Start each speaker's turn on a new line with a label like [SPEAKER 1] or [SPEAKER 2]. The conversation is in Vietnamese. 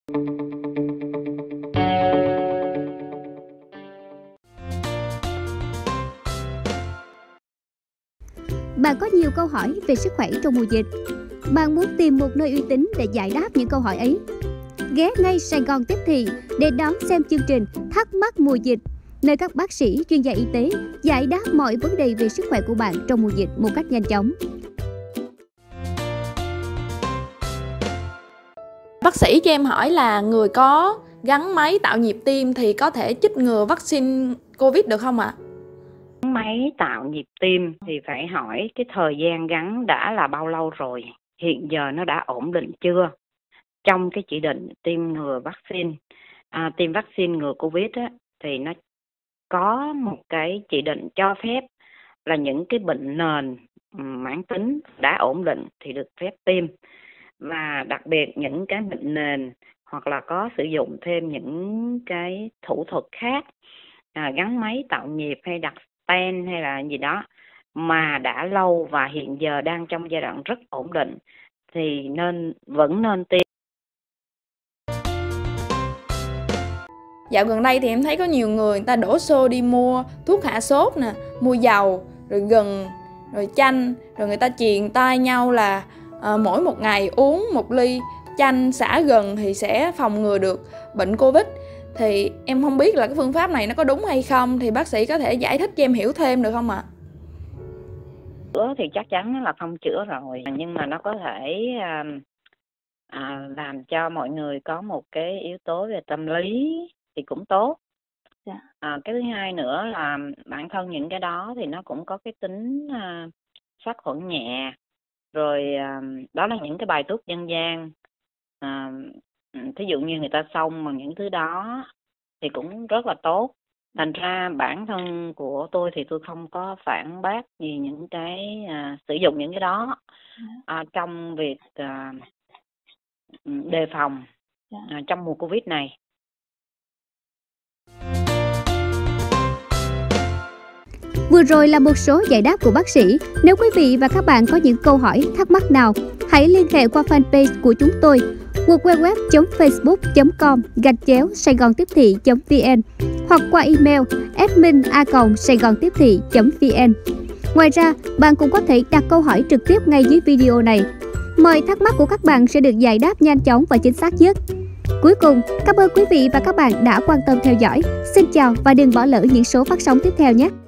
[SPEAKER 1] Bạn có nhiều câu hỏi về sức khỏe trong mùa dịch. Bạn muốn tìm một nơi uy tín để giải đáp những câu hỏi ấy. Ghé ngay Sài Gòn Tiếp Thị để đón xem chương trình Thắc mắc mùa dịch, nơi các bác sĩ, chuyên gia y tế giải đáp mọi vấn đề về sức khỏe của bạn trong mùa dịch một cách nhanh chóng.
[SPEAKER 2] Bác sĩ cho em hỏi là người có gắn máy tạo nhịp tim thì có thể chích ngừa vaccine Covid được không ạ?
[SPEAKER 3] Máy tạo nhịp tim thì phải hỏi cái thời gian gắn đã là bao lâu rồi, hiện giờ nó đã ổn định chưa. Trong cái chỉ định tiêm ngừa vaccine, tiêm vaccine ngừa Covid á, thì nó có một cái chỉ định cho phép là những cái bệnh nền mãn tính đã ổn định thì được phép tiêm. Và đặc biệt những cái bệnh nền hoặc là có sử dụng thêm những cái thủ thuật khác, gắn máy tạo nhịp hay đặt stent hay là gì đó mà đã lâu và hiện giờ đang trong giai đoạn rất ổn định thì vẫn nên tiêm.
[SPEAKER 2] Dạo gần đây thì em thấy có nhiều người ta đổ xô đi mua thuốc hạ sốt nè, mua dầu, rồi gừng, rồi chanh, rồi người ta truyền tai nhau là mỗi một ngày uống 1 ly chanh xả gừng thì sẽ phòng ngừa được bệnh Covid. Thì em không biết là cái phương pháp này nó có đúng hay không, thì bác sĩ có thể giải thích cho em hiểu thêm được không ạ?
[SPEAKER 3] Chữa thì chắc chắn nó là không chữa rồi, nhưng mà nó có thể làm cho mọi người có một cái yếu tố về tâm lý thì cũng tốt. Cái thứ hai nữa là bản thân những cái đó thì nó cũng có cái tính sát khuẩn nhẹ. Rồi đó là những cái bài thuốc dân gian. Thí dụ như người ta xông bằng những thứ đó thì cũng rất là tốt. Thành ra bản thân của tôi thì tôi không có phản bác gì những cái sử dụng những cái đó trong việc đề phòng trong mùa Covid này.
[SPEAKER 1] Vừa rồi là một số giải đáp của bác sĩ. Nếu quý vị và các bạn có những câu hỏi, thắc mắc nào, hãy liên hệ qua fanpage của chúng tôi www.facebook.com/saigontipthi.vn hoặc qua email admin@saigontipthi.vn. Ngoài ra, bạn cũng có thể đặt câu hỏi trực tiếp ngay dưới video này. Mọi thắc mắc của các bạn sẽ được giải đáp nhanh chóng và chính xác nhất. Cuối cùng, cảm ơn quý vị và các bạn đã quan tâm theo dõi. Xin chào và đừng bỏ lỡ những số phát sóng tiếp theo nhé!